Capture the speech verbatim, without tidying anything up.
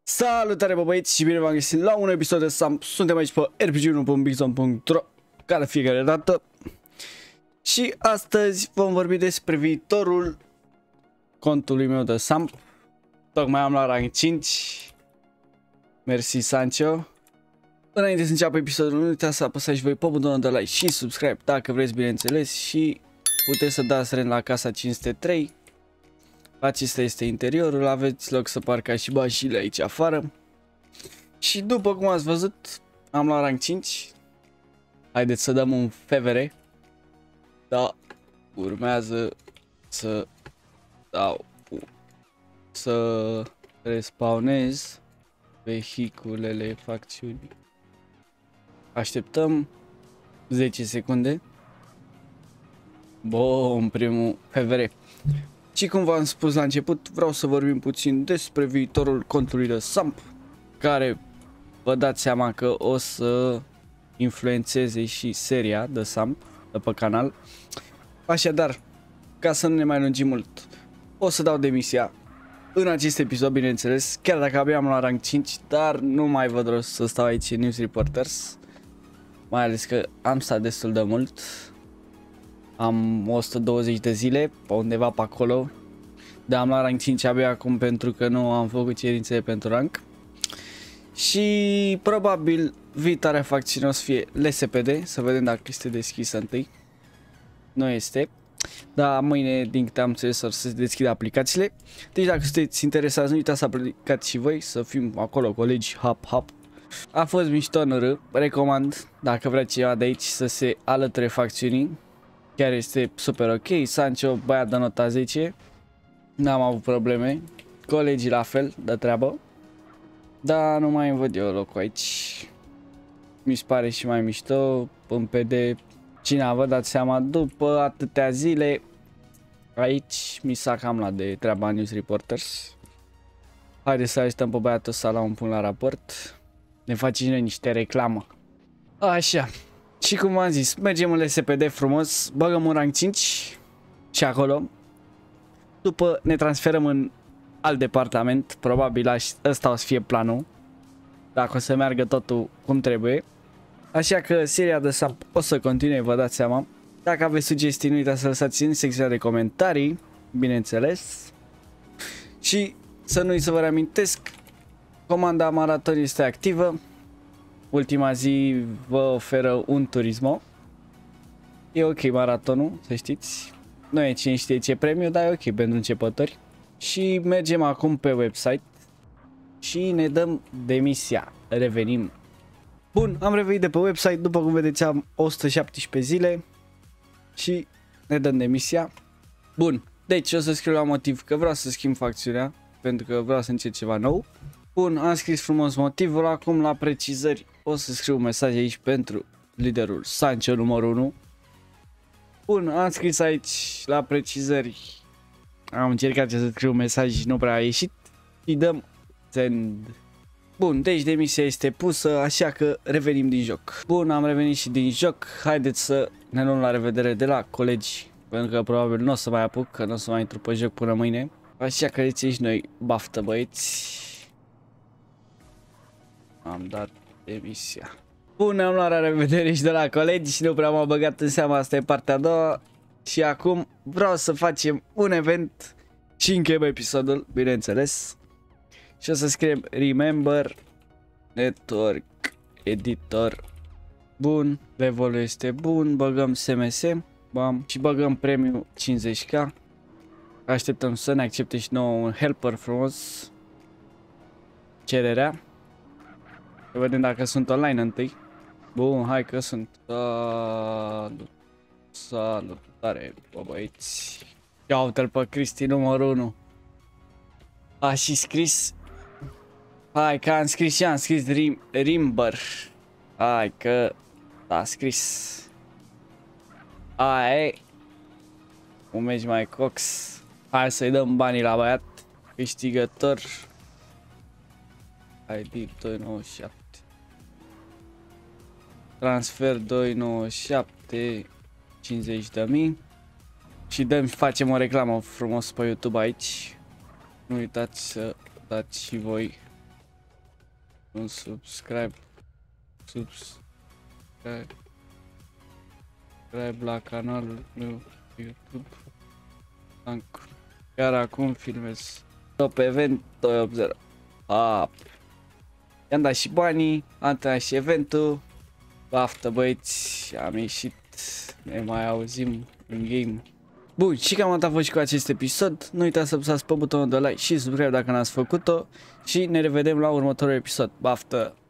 Salutare, bă, băieți, și bine v-am găsit la un episod de Sam. Suntem aici pe r p g unu punct bigzone punct ro, ca de fiecare dată. Și astăzi vom vorbi despre viitorul contului meu de Sam. Tocmai am la rang cinci. Mersi, Sancho. Înainte să înceapă episodul, nu uitați să apăsați voi pe butonul de like și subscribe dacă vreți, bineînțeles. Și puteți să dați rent la casa cinci sute trei. Acesta este interiorul, aveți loc să parcați și mașinile aici afară. Și după cum ați văzut, am la rang cinci. Haideți să dăm un F V R. Da, urmează să dau să respawnez vehiculele facțiunii. Așteptăm zece secunde. Bun, primul F V R. Și cum v-am spus la început, vreau să vorbim puțin despre viitorul contului de Sam, care vă dați seama că o să influențeze și seria de Sam de pe canal. Așadar, ca să nu ne mai lungim mult, o să dau demisia în acest episod, bineînțeles, chiar dacă abia am la rang cinci, dar nu mai văd rost să stau aici în News Reporters, mai ales că am stat destul de mult. Am o sută douăzeci de zile, pe undeva pe acolo. Dar am la rang cinci abia acum pentru că nu am făcut cerințele pentru rank. Și probabil viitoarea facțiune o să fie L S P D. Să vedem dacă este deschisă întâi. Nu este. Dar mâine, din câte am înțeles, o să se deschidă aplicațiile. Deci dacă sunteți interesați, nu uitați să aplicați și voi, să fim acolo colegi, hap hap. A fost mișto în R, recomand dacă vrea ceva de aici să se alăture facțiunii. Chiar este super ok. Sancho, băiat de nota zece. N-am avut probleme. Colegii la fel, de treabă. Dar nu mai văd eu locul aici. Mi se pare și mai mișto. În P D. Cine vă dați seama, după atâtea zile, aici mi s-a cam la de treaba News Reporters. Haideți să ajutăm pe băiatul ăsta la un punct la raport. Ne face și noi niște reclamă. Așa. Și cum v-am zis, mergem în L S P D frumos, băgăm un rang cinci și acolo. După ne transferăm în alt departament, probabil ăsta o să fie planul, dacă o să meargă totul cum trebuie. Așa că seria de Sam o să continue, vă dați seama. Dacă aveți sugestii, nu uitați să lăsați în secția de comentarii, bineînțeles. Și să nu-i să vă reamintesc, comanda maraton este activă. Ultima zi vă oferă un turismo. E ok maratonul, să știți. Nu e cine știe ce premiu, dar e ok pentru începători. Și mergem acum pe website și ne dăm demisia. Revenim. Bun, am revenit de pe website. După cum vedeți, am o sută șaptesprezece zile și ne dăm demisia. Bun, deci o să scriu la motiv că vreau să schimb facțiunea, pentru că vreau să încerc ceva nou. Bun, am scris frumos motivul. Acum la precizări o să scriu un mesaj aici pentru liderul Sancho numărul unu. Bun, am scris aici la precizări. Am încercat să scriu un mesaj și nu prea a ieșit. Și dăm send. Bun, deci demisia este pusă, așa că revenim din joc. Bun, am revenit și din joc. Haideți să ne luăm la revedere de la colegi, pentru că probabil nu o să mai apuc, că nu o să mai intru pe joc până mâine. Așa că ziceți noi, baftă băieți. Am dat demisia. Bun, am luat la revedere și de la colegi și nu prea m-am băgat în seama, asta e partea a doua. Și acum vreau să facem un event și încheiem episodul, bineînțeles. Și o să scriem Remember Network Editor. Bun, levelul este bun, băgăm S M S, bam, și băgăm premiul cincizeci K. Așteptăm să ne accepte și nouă un helper frumos. Cererea. Să vedem dacă sunt online întâi. Bun, hai că sunt. Salut. Salutare, bă băieți. Ia uite-l pe Cristi numărul unu. A și scris. Hai că am scris și am scris Rim, Rimber. Hai că a scris. Hai. Cum mergi mai Cox? Hai să-i dăm banii la băiat. Câștigător. I D doi nouă șapte. Transfer doi nouă șapte. cincizeci de mii. Și dăm, facem o reclamă frumos pe YouTube aici. Nu uitați să dați și voi un subscribe, subscribe, subscribe la canalul meu YouTube. Chiar acum filmez top event doi opt zero. Ah. I-am dat și banii, am terminat și eventul. Baftă băieți, am ieșit, ne mai auzim în game. Bun, și cam atât a fost și cu acest episod. Nu uitați să apăsați pe butonul de like și subscribe dacă n-ați făcut-o. Și ne revedem la următorul episod. Baftă!